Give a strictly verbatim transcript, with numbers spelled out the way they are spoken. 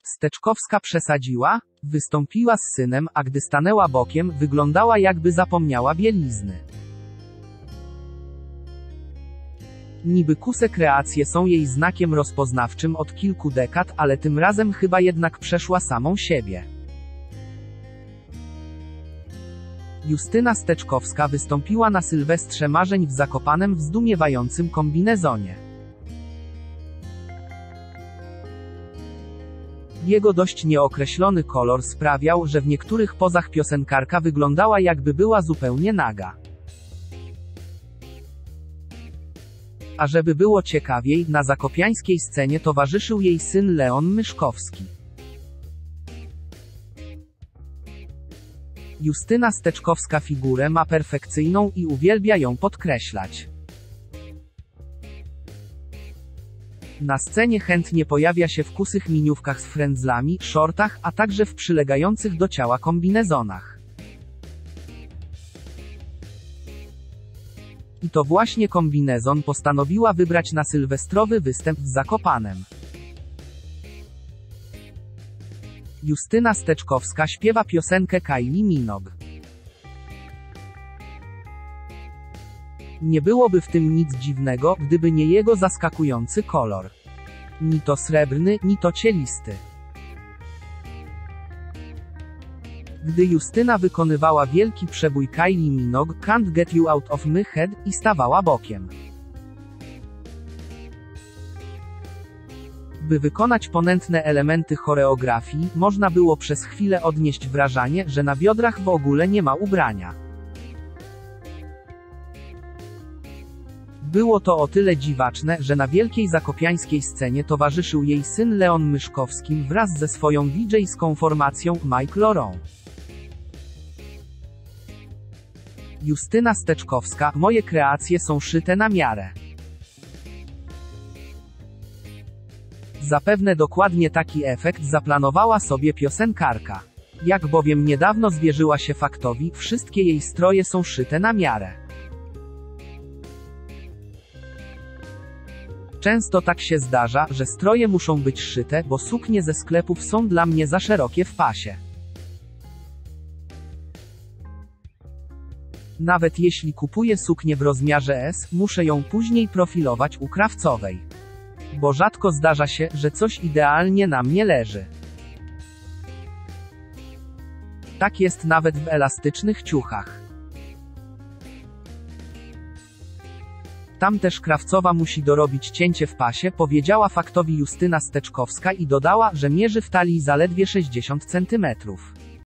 Steczkowska przesadziła? Wystąpiła z synem, a gdy stanęła bokiem, wyglądała jakby zapomniała bielizny. Niby kuse kreacje są jej znakiem rozpoznawczym od kilku dekad, ale tym razem chyba jednak przeszła samą siebie. Justyna Steczkowska wystąpiła na Sylwestrze Marzeń w Zakopanem w zdumiewającym kombinezonie. Jego dość nieokreślony kolor sprawiał, że w niektórych pozach piosenkarka wyglądała jakby była zupełnie naga. A żeby było ciekawiej, na zakopiańskiej scenie towarzyszył jej syn Leon Myszkowski. Justyna Steczkowska figurę ma perfekcyjną i uwielbia ją podkreślać. Na scenie chętnie pojawia się w kusych miniówkach z frędzlami, shortach, a także w przylegających do ciała kombinezonach. I to właśnie kombinezon postanowiła wybrać na sylwestrowy występ w Zakopanem. Justyna Steczkowska śpiewa piosenkę Kylie Minogue. Nie byłoby w tym nic dziwnego, gdyby nie jego zaskakujący kolor. Ni to srebrny, ni to cielisty. Gdy Justyna wykonywała wielki przebój Kylie Minogue, Can't Get You Out of My Head, i stawała bokiem. By wykonać ponętne elementy choreografii, można było przez chwilę odnieść wrażenie, że na biodrach w ogóle nie ma ubrania. Było to o tyle dziwaczne, że na wielkiej zakopiańskiej scenie towarzyszył jej syn Leon Myszkowski wraz ze swoją didżejską formacją Mike Laurent. Justyna Steczkowska: moje kreacje są szyte na miarę. Zapewne dokładnie taki efekt zaplanowała sobie piosenkarka. Jak bowiem niedawno zwierzyła się faktowi, wszystkie jej stroje są szyte na miarę. Często tak się zdarza, że stroje muszą być szyte, bo suknie ze sklepów są dla mnie za szerokie w pasie. Nawet jeśli kupuję suknię w rozmiarze S, muszę ją później profilować u krawcowej. Bo rzadko zdarza się, że coś idealnie na mnie leży. Tak jest nawet w elastycznych ciuchach. Tam też krawcowa musi dorobić cięcie w pasie, powiedziała faktowi Justyna Steczkowska i dodała, że mierzy w talii zaledwie sześćdziesiąt centymetrów.